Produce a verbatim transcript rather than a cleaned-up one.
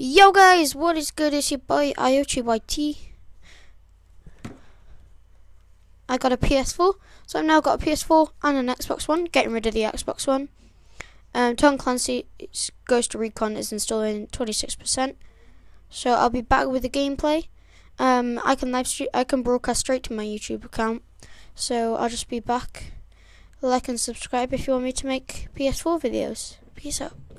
Yo guys, what is good? It's your boy Ooooooo. I got a P S four, so I've now got a P S four and an Xbox One, getting rid of the Xbox One. Um, Tom Clancy's Ghost Recon is installing twenty-six percent, so I'll be back with the gameplay. Um, I can live stream, I can broadcast straight to my YouTube account, so I'll just be back. Like and subscribe if you want me to make P S four videos. Peace out.